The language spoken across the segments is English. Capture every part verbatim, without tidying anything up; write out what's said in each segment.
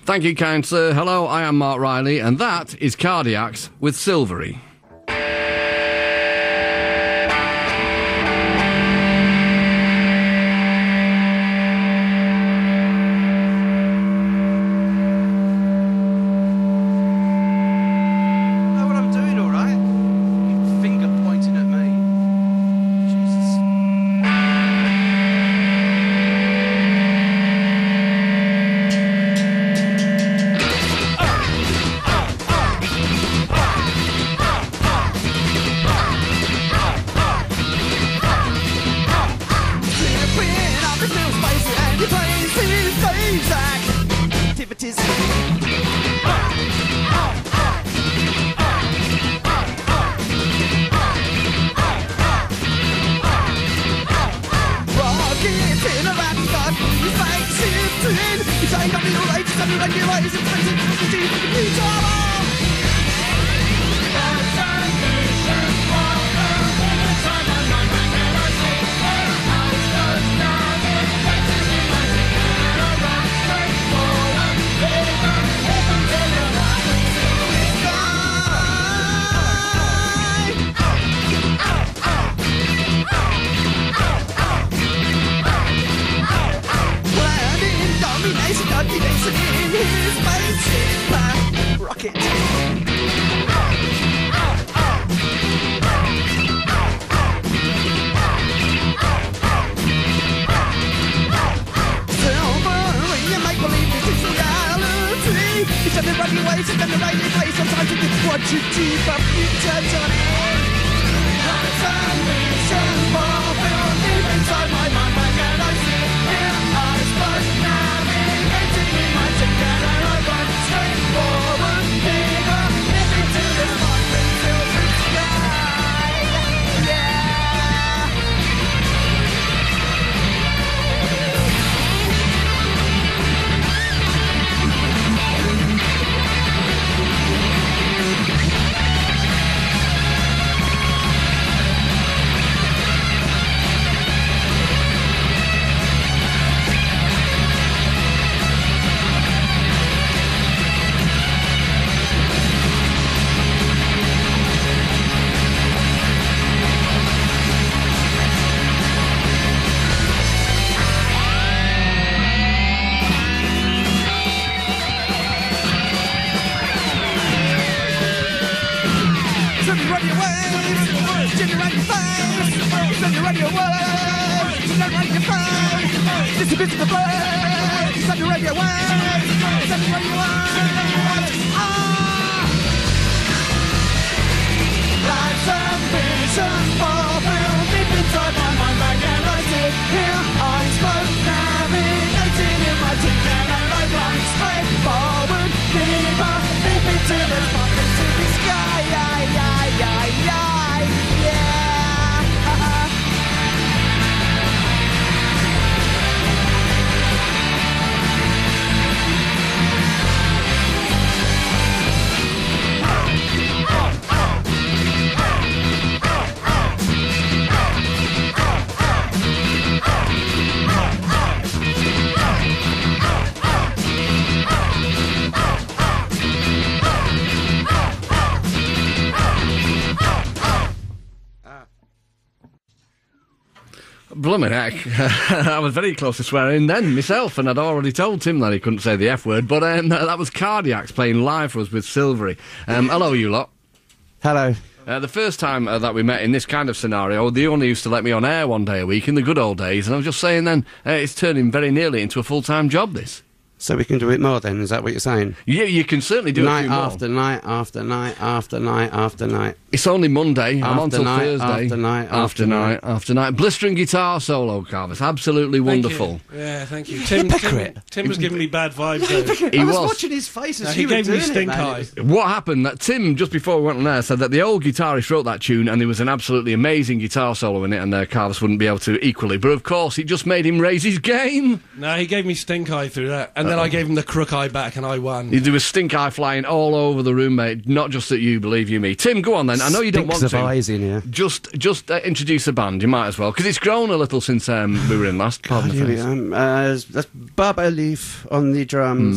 Thank you, kind sir. Hello, I am Mark Riley, and that is Cardiacs with Silvery. Blummin' heck. I was very close to swearing then myself, and I'd already told Tim that he couldn't say the F word, but um, that was Cardiacs playing live for us with Silvery. Um, hello, you lot. Hello. Uh, the first time uh, that we met in this kind of scenario, they only used to let me on air one day a week in the good old days, and I was just saying then, uh, it's turning very nearly into a full-time job, this. So we can do it more then, is that what you're saying? Yeah, you can certainly do night a few more. after night after night after night after night. It's only Monday. I'm After on till night, Thursday. after night, after, after night, night. after night. Blistering guitar solo, Carvis. Absolutely Thank wonderful. you. Yeah, thank you. Tim, Tim, Tim was giving me bad vibes, though. He I was, was. watching his face as No, he he was gave me doing stink it, man. eye. It was- What happened, that Tim, just before we went on air, said that the old guitarist wrote that tune and there was an absolutely amazing guitar solo in it, and uh, Carvis wouldn't be able to equally. But of course, it just made him raise his game. No, he gave me stink eye through that, and then I gave him the crook eye back, and I won. There was stink eye flying all over the room, mate. Not just at you, believe you me. Tim, go on then. I know you don't want Stinks to. of eyes in here. Just, just uh, introduce the band. You might as well, because it's grown a little since um, we were in last. Pardon the Here we phrase. are. Uh, that's Bubba Leaf on the drums,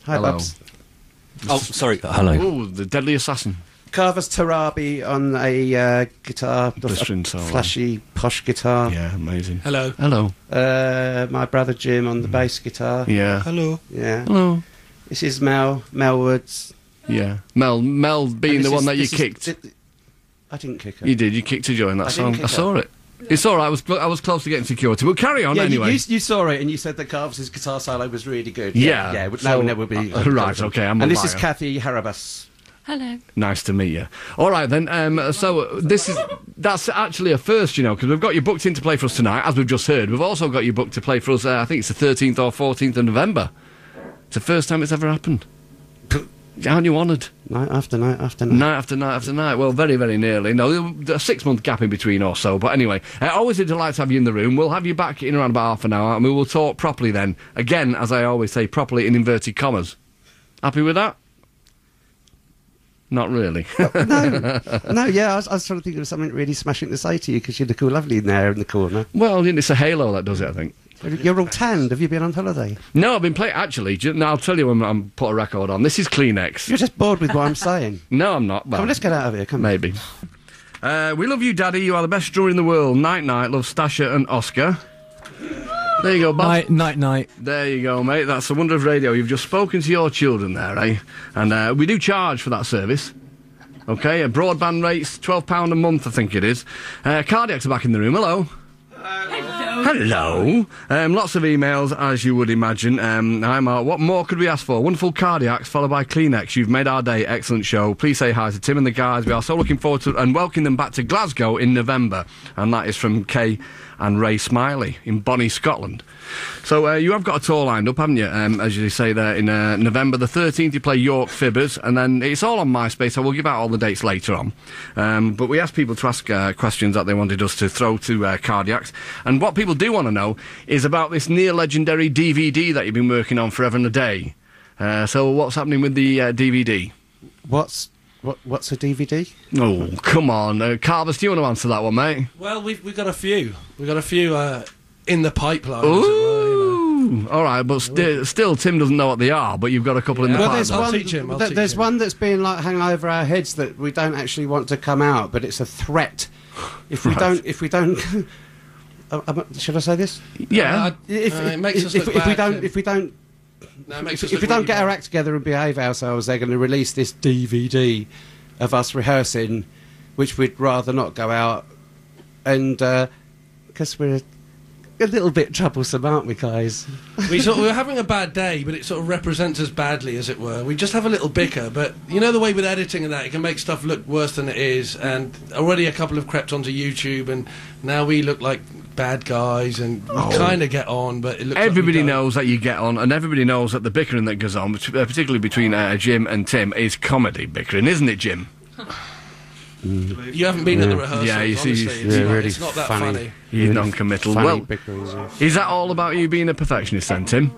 Hi, Hello. Bubs. Oh, sorry. Hello. Ooh, the deadly assassin. Carver's Tarabi on a uh, guitar, Blistering a solo. flashy, posh guitar. Yeah, amazing. Hello. Hello. Uh, my brother Jim on the bass guitar. Yeah. Hello. Yeah. Hello. This is Mel, Mel Woods. Yeah. Mel, Mel being And the this one is- that you this is- kicked. thi- I didn't kick her. You did. You kicked her during that I didn't song. kick I saw her. it. It's all right. I was I was close to getting security. But carry on Yeah, you- anyway. you, you saw it and you said that Carver's guitar solo was really good. Yeah. Yeah, no So- one ever be. uh, right, okay, I'm a And this is liar. Kathy Harabas. Hello. Nice to meet you. All right then. Um, so uh, this is that's actually a first, you know, because we've got you booked in to play for us tonight, as we've just heard. We've also got you booked to play for us. Uh, I think it's the thirteenth or fourteenth of November. It's the first time it's ever happened. Aren't you honoured? Night after night after night. Night after night after night. Well, very, very nearly. No, a six-month gap in between or so. But anyway, uh, always a delight to have you in the room. We'll have you back in around about half an hour, and we will talk properly then. Again, as I always say, properly in inverted commas. Happy with that? Not really. no, no, yeah, I was, I was trying to think of something really smashing to say to you because you look all lovely in there in the corner. Well, it's a halo that does it, I think. You're all tanned. Have you been on holiday? No, I've been playing. Actually, ju- no, I'll tell you when I'm put a record on. This is Kleenex. You're just bored with what I'm saying. No, I'm not. Well, Come on, let's get out of here. Come on. maybe. Uh, we love you, Daddy. You are the best drummer in the world. Night night. Love Stasha and Oscar. There you go, Bob. Night, night, night. There you go, mate. That's the wonder of radio. You've just spoken to your children there, eh? And uh, we do charge for that service. Okay, a broadband rates, twelve pounds a month, I think it is. Uh, Cardiacs are back in the room. Hello. Hello. Um, lots of emails, as you would imagine. Um, hi, Mark. What more could we ask for? Wonderful Cardiacs, followed by Kleenex. You've made our day. Excellent show. Please say hi to Tim and the guys. We are so looking forward to and welcoming them back to Glasgow in November. And that is from Kay and Ray Smiley in Bonnie, Scotland. So uh, you have got a tour lined up, haven't you? Um, as you say there, in uh, November the thirteenth, you play York Fibbers, and then it's all on MySpace, so we'll give out all the dates later on. Um, but we asked people to ask uh, questions that they wanted us to throw to uh, Cardiacs, and what people do want to know is about this near-legendary D V D that you've been working on forever and a day. Uh, so what's happening with the uh, D V D? What's what? What's a D V D? Oh, come on. Uh, Carvers, do you want to answer that one, mate? Well, we've we've got a few. We've got a few uh, in the pipeline. As it were, you know. Ooh, all right, but sti- still, Tim doesn't know what they are, but you've got a couple in the Yeah. Well, pipeline. there's I'll one. teach him, I'll th- teach there's him. one that's being like hanging over our heads that we don't actually want to come out, but it's a threat. If we Right. don't, if we don't, uh, uh, should I say this? Yeah. Uh, If, uh, it makes if, us if, look if we bad, don't, Tim. if we don't, No, it makes if, us if we look don't really get our bad. act together and behave ourselves, they're going to release this D V D of us rehearsing, which we'd rather not go out, and because we're a little bit troublesome, aren't we, guys? we sort of, we're having a bad day, but it sort of represents us badly, as it were. We just have a little bicker, but you know the way with editing and that, it can make stuff look worse than it is. And already a couple have crept onto YouTube, and now we look like bad guys, and we kind of get on, but it looks like we Everybody don't. knows that you get on, and everybody knows that the bickering that goes on, bet- uh, particularly between uh, Jim and Tim, is comedy bickering, isn't it, Jim? You haven't been at the rehearsals, Yeah, you see, honestly. you- It's, yeah, not, really it's not that funny. funny. You're non-committal. Funny Well, bickerings, yeah. is that all about you being a perfectionist then, Tim?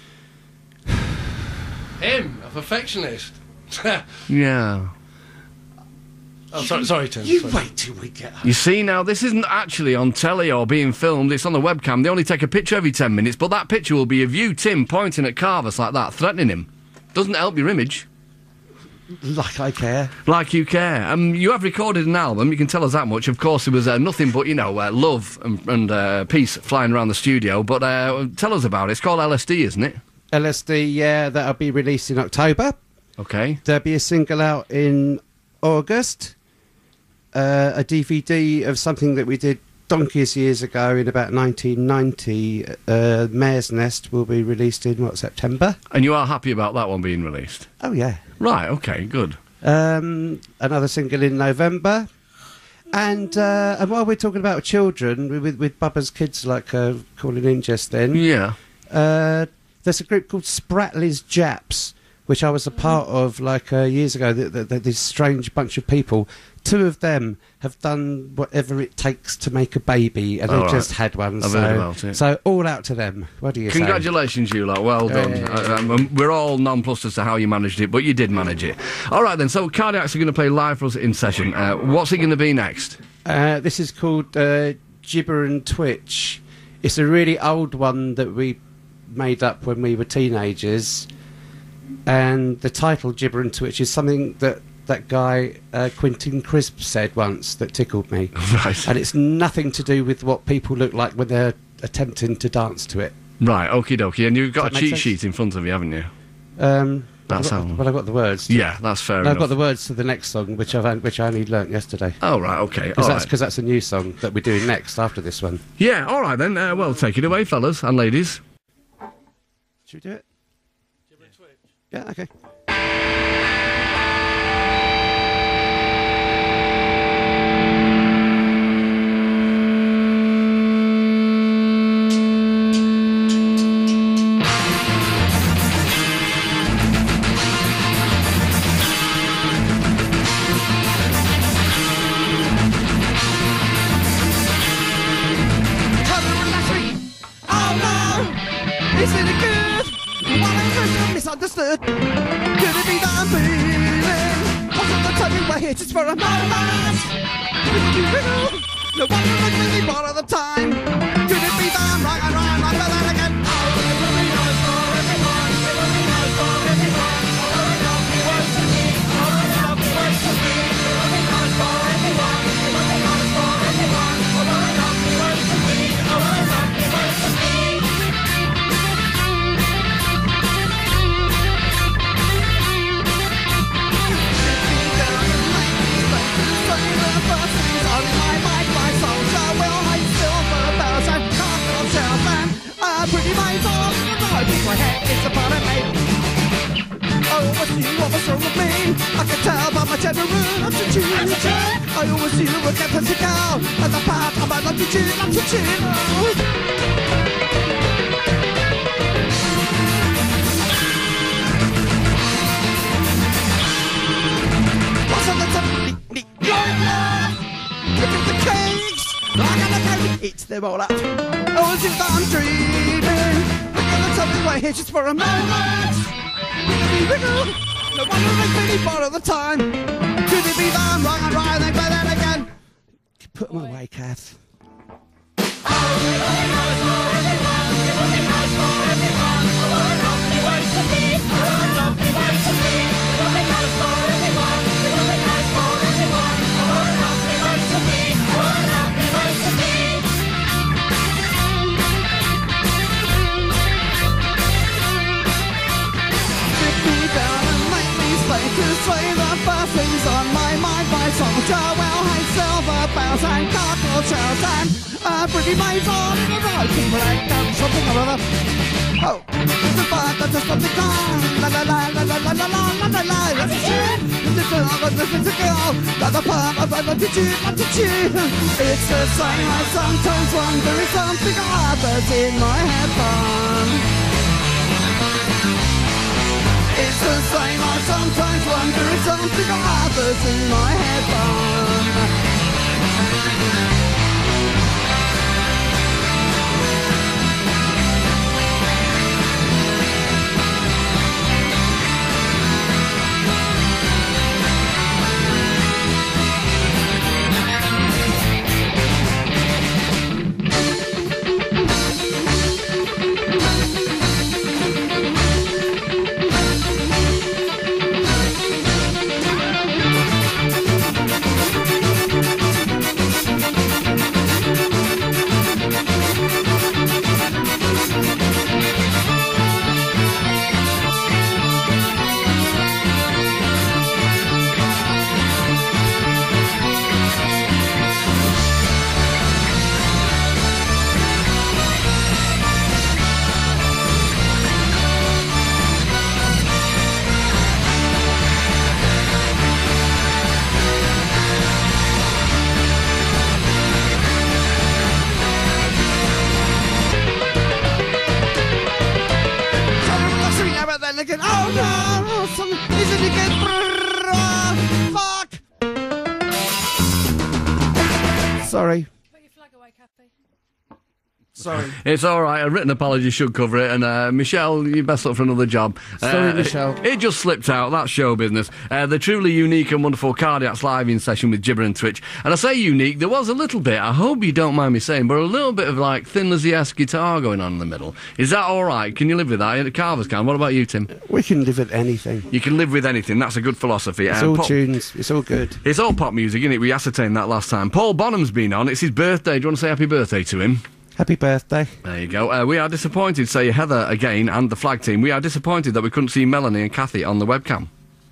Him, a perfectionist. Yeah. Oh, sorry, sorry, Tim. You sorry. wait till we get home. You see now, this isn't actually on telly or being filmed, it's on the webcam. They only take a picture every ten minutes, but that picture will be of you, Tim, pointing at Carvers like that, threatening him. Doesn't help your image. Like I care. Like you care. Um, you have recorded an album, you can tell us that much. Of course, there was uh, nothing but, you know, uh, love and, and uh, peace flying around the studio, but uh, tell us about it. It's called L S D, isn't it? L S D, yeah, that'll be released in October. Okay. There'll be a single out in August. Uh, a D V D of something that we did donkeys years ago in about nineteen ninety. Uh, Mare's Nest will be released in, what, September? And you are happy about that one being released? Oh, yeah. Right, okay, good. Um, another single in November. And uh, and while we're talking about children, with, with Bubba's kids like uh, calling in just then, Yeah. uh, there's a group called Spratley's Japs, which I was a part of like uh, years ago. Th- th- th- this strange bunch of people. Two of them have done whatever it takes to make a baby, and All they've right. just had one. I've so, heard about it. so all out to them. What do you say? Congratulations, you lot. Well done. Hey. Uh, um, we're all nonplussed as to how you managed it, but you did manage it. All right, then. So Cardiacs are going to play live for us in session. Uh, what's it going to be next? Uh, this is called uh, Jibber and Twitch. It's a really old one that we made up when we were teenagers. and the title Jibber and Twitch is something that that guy uh, Quentin Crisp said once that tickled me. Right. And it's nothing to do with what people look like when they're attempting to dance to it. Right, okie dokie. And you've got Does a that cheat make sense? sheet in front of you, haven't you? Um, That's I've got, how- well, I've got the words. Yeah, that's fair No, enough. I've got the words to the next song, which I've on- which I only learnt yesterday. Oh, right, okay. Because all that's, right. 'cause that's a new song that we're doing next after this one. Yeah, all right then. Uh, well, take it away, fellas and ladies. Should we do it? Yeah, okay. Isn't it good? What I'm misunderstood. Could it be that I'm feeling? Wasn't the time you were here just for a moment? Could you wiggle? No wonder I really part of the time. Could it be that I'm right and right and right, but then again? Oh, it will be nice for everyone. It will be nice for everyone. Oh, it will be worse for me. Oh, it will be worse for me. It will be nice for everyone. It will be nice for everyone. Oh, it will be worse for me. Oh, it will be worse for me. Pretty minds on I think my head is a part of me. I always knew what was wrong with me. I could tell by my general attitude. I always knew what kept us to go. And the part of my attitude, attitude. What's on the top? Look at the cakes. I got a cake. Eats them all up. Oh, is it that I'm dreaming? We're gonna tell me we're here just for a moment. Wiggle, wiggle. No wonder they really part of the time. Could it be that I'm wrong and right and then but then again? Put them away, Kath. To say the first things on my mind by soldier, well, hey, silver bells and cockle shells and uh, pretty maids on in a row to break down something or other. Oh, the bird that just got the gun, la la la la la la la la la la la. That's a shit. This is a girl, this is a girl. That the pump of an attitude, attitude. It's the same. I sometimes wonder if something happens in my head. It's the same, I sometimes wonder if something happens in my headphone. Again. Oh no! Some, isn't it good? Fuck! Sorry. Put your flag away, Kathy. Sorry. It's all right. A written apology should cover it. And uh, Michelle, you best look for another job. Sorry, uh, Michelle. It, it just slipped out. That's show business. Uh, the truly unique and wonderful Cardiacs live-in session with Jibber and Twitch. And I say unique, there was a little bit, I hope you don't mind me saying, but a little bit of like Thin Lizzy-esque guitar going on in the middle. Is that all right? Can you live with that? Carver's can. What about you, Tim? We can live with anything. You can live with anything. That's a good philosophy. It's Um, all pop- tunes. It's all good. It's all pop music, isn't it? We ascertained that last time. Paul Bonham's been on. It's his birthday. Do you want to say happy birthday to him? Happy birthday. There you go. Uh, we are disappointed, say Heather again, and the flag team. We are disappointed that we couldn't see Melanie and Kathy on the webcam.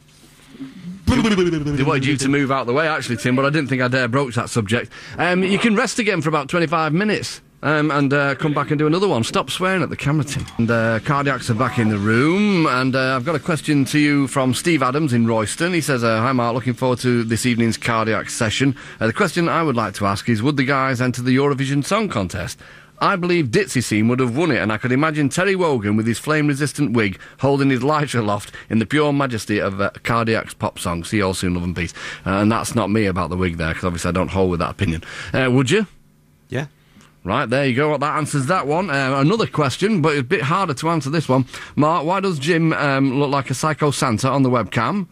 They wanted you to move out the way, actually, Tim, but I didn't think I dare broach that subject. Um, you can rest again for about twenty-five minutes. Um, and uh, come back and do another one. Stop swearing at the camera, Tim. And uh, Cardiacs are back in the room, and uh, I've got a question to you from Steve Adams in Royston. He says, uh, hi Mark, looking forward to this evening's Cardiac session. Uh, the question I would like to ask is, would the guys enter the Eurovision Song Contest? I believe Ditzy Scene would have won it, and I could imagine Terry Wogan with his flame-resistant wig holding his lighter aloft in the pure majesty of uh, Cardiac's pop song, See You All Soon, Love and Peace. Uh, and that's not me about the wig there, because obviously I don't hold with that opinion. Uh, would you? Yeah. Right, there you go. That answers that one. Uh, another question, but it's a bit harder to answer this one. Mark, why does Jim um, look like a Psycho Santa on the webcam?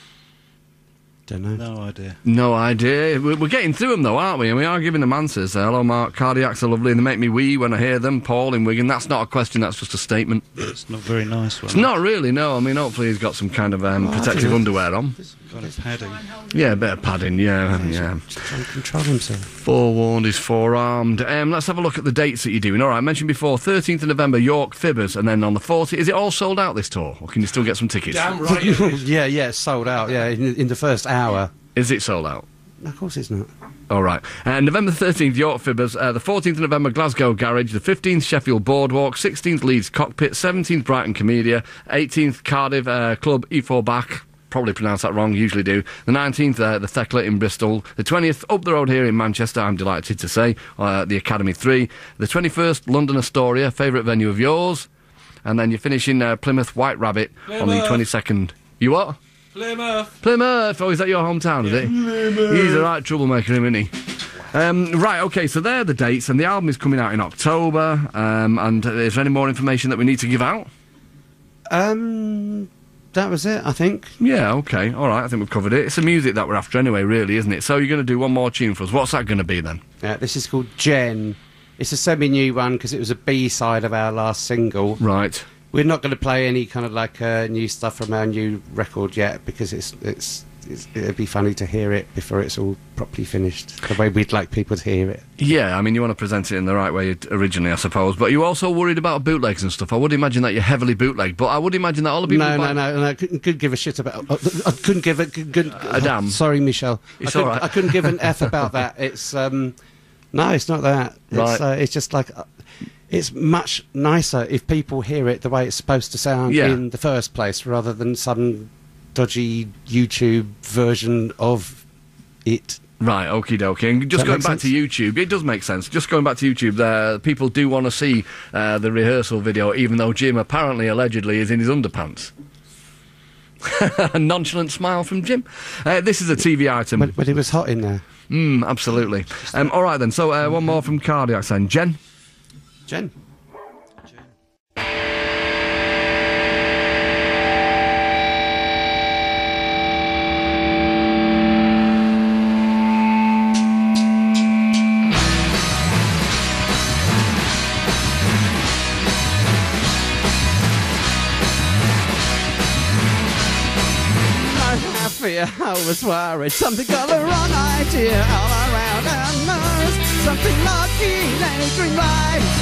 Don't know. No idea. No idea. We're we're getting through them, though, aren't we? And we are giving them answers. Uh, hello, Mark. Cardiacs are lovely and they make me wee when I hear them. Paul in Wigan. That's not a question, that's just a statement. It's not very nice. It's not really, no. I mean, hopefully he's got some kind of um, protective underwear on. Kind of padding. Yeah, a bit of padding, yeah, yeah. Just trying to control himself. Forewarned is forearmed. Um, let's have a look at the dates that you're doing. All right, I mentioned before, thirteenth of November, York Fibbers, and then on the fourteenth, is it all sold out this tour, or can you still get some tickets? Damn right. it is. yeah, yeah, it's sold out. Yeah, in, in the first hour. Is it sold out? No, of course it's not. All right. Uh, November thirteenth, York Fibbers. Uh, the fourteenth of November, Glasgow Garage. The fifteenth, Sheffield Boardwalk. sixteenth, Leeds Cockpit. seventeenth, Brighton Comedia. eighteenth, Cardiff uh, Club E four Back. Probably pronounced that wrong, usually do. The nineteenth, uh, the Thekla in Bristol. The twentieth, up the road here in Manchester, I'm delighted to say, uh, the Academy three. The twenty-first, London Astoria, favourite venue of yours. And then you finish in uh, Plymouth White Rabbit on the Plymouth. twenty-second. You what? Plymouth. Plymouth! Oh, is that your hometown, is it? Plymouth. He's a right troublemaker, isn't he? Um, right, okay, so there are the dates, and the album is coming out in October. Um, and uh, is there any more information that we need to give out? Um, that was it, I think. Yeah, okay, all right, I think we've covered it. It's the music that we're after anyway, really, isn't it? So you're going to do one more tune for us. What's that going to be, then? Yeah, this is called Jen. It's a semi-new one because it was a B-side of our last single. Right. We're not going to play any kind of like uh, new stuff from our new record yet because it's it's, it's it'd be funny to hear it before it's all properly finished. The way we'd like people to hear it. Yeah, I mean, you want to present it in the right way originally, I suppose. But you're also worried about bootlegs and stuff. I would imagine that you're heavily bootlegged, but I would imagine that all the people... No, who no, buy- no, no. I couldn't, couldn't give a shit about. I, I couldn't give a. Couldn't, A damn. Sorry, Michelle. It's I couldn't, all right. I couldn't give an F about that. It's um, no, it's not that. It's, Right. uh, it's just like. Uh, It's much nicer if people hear it the way it's supposed to sound Yeah. in the first place, rather than some dodgy YouTube version of it. Right, okie dokie. And just That going make back sense? to YouTube, it does make sense. Just going back to YouTube, there, people do want to see uh, the rehearsal video, even though Jim apparently, allegedly, is in his underpants. A nonchalant smile from Jim. Uh, this is a T V item. But, but it was hot in there. Mm, absolutely. Um, all right, then. So, uh, one more from Cardiacs, then. Jen? Jen. I was worried, something got the wrong idea all around our nose. Something like teenage green lights.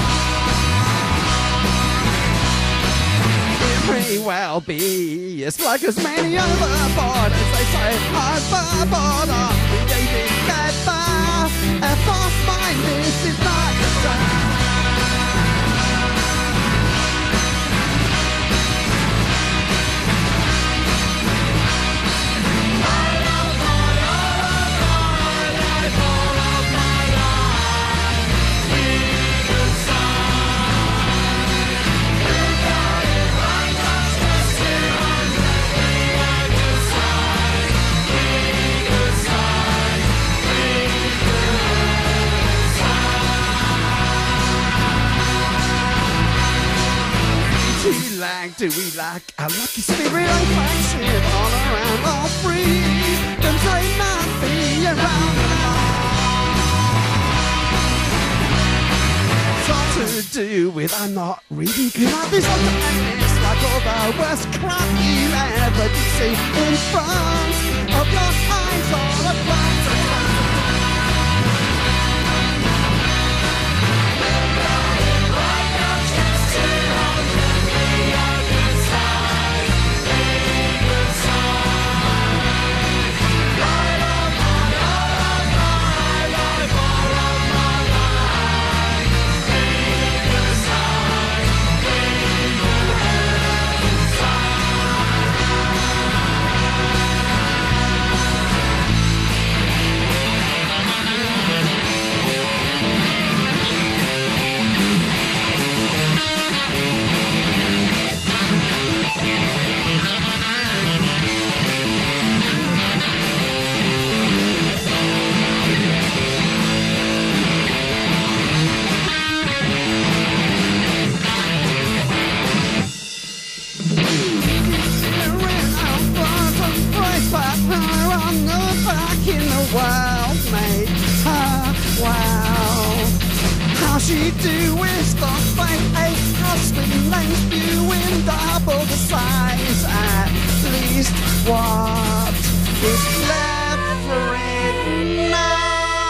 It may well be, it's like as many overboard as they say overboard on the David Pepper. A false mind, this is not the same. Do we like a lucky spirit and flagship all around all free? Them say not be around the to do with I'm not really good at this other and it's like all the worst crap you ever did see in front of your eyes all at once. World made her wow. How she do is the fight a husband length spewing double the size at least. What is left for it now?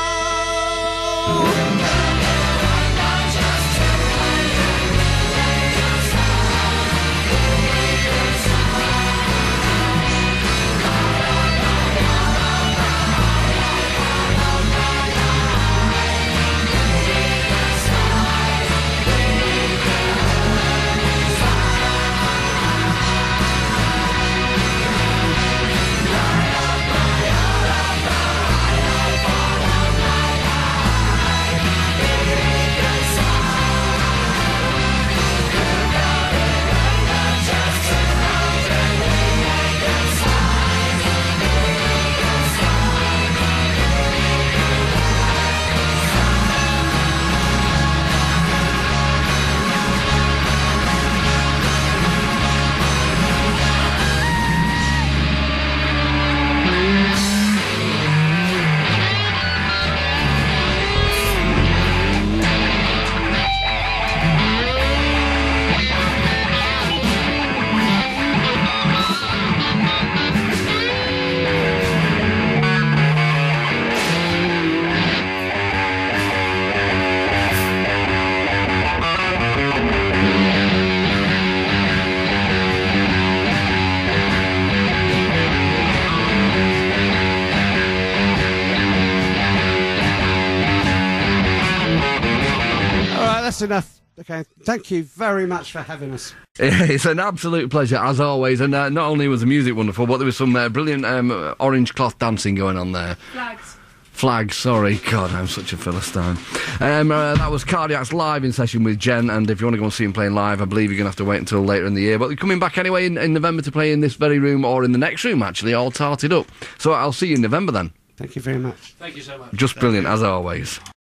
That's enough. Okay, thank you very much for having us. It's an absolute pleasure, as always. And uh, not only was the music wonderful, but there was some uh, brilliant um, orange cloth dancing going on there. Flags. Flags, sorry. God, I'm such a Philistine. Um, uh, that was Cardiac's live in session with Jen, and if you want to go and see him playing live, I believe you're going to have to wait until later in the year. But they're coming back anyway in, in November to play in this very room, or in the next room, actually, all tarted up. So I'll see you in November then. Thank you very much. Thank you so much. Just brilliant, as always.